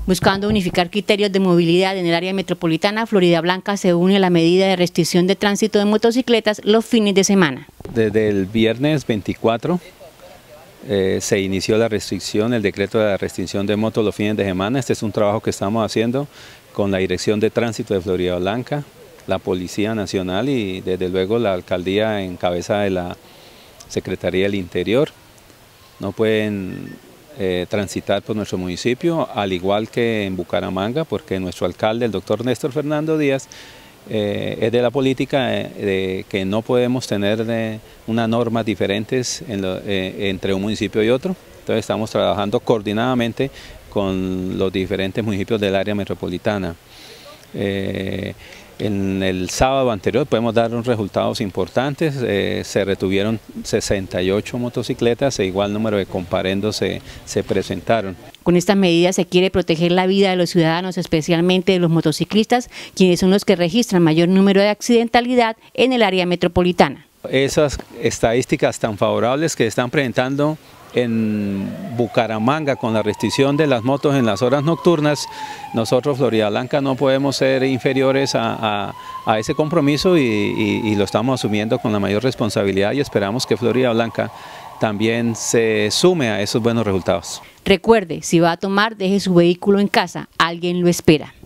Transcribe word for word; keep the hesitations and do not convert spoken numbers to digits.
Buscando unificar criterios de movilidad en el área metropolitana, Floridablanca se une a la medida de restricción de tránsito de motocicletas los fines de semana. Desde el viernes veinticuatro eh, se inició la restricción, el decreto de la restricción de motos los fines de semana. Este es un trabajo que estamos haciendo con la Dirección de Tránsito de Floridablanca, la Policía Nacional y desde luego la Alcaldía en cabeza de la Secretaría del Interior. No pueden eh, transitar por nuestro municipio, al igual que en Bucaramanga, porque nuestro alcalde, el doctor Néstor Fernando Díaz, eh, es de la política eh, de que no podemos tener de unas normas diferentes en lo, eh, entre un municipio y otro. Entonces estamos trabajando coordinadamente con los diferentes municipios del área metropolitana. Eh, En el sábado anterior podemos dar unos resultados importantes, eh, se retuvieron sesenta y ocho motocicletas e igual número de comparendos se, se presentaron. Con estas medidas se quiere proteger la vida de los ciudadanos, especialmente de los motociclistas, quienes son los que registran mayor número de accidentalidad en el área metropolitana. Esas estadísticas tan favorables que están presentando en Bucaramanga con la restricción de las motos en las horas nocturnas, nosotros Floridablanca no podemos ser inferiores a, a, a ese compromiso y, y, y lo estamos asumiendo con la mayor responsabilidad y esperamos que Floridablanca también se sume a esos buenos resultados. Recuerde, si va a tomar, deje su vehículo en casa, alguien lo espera.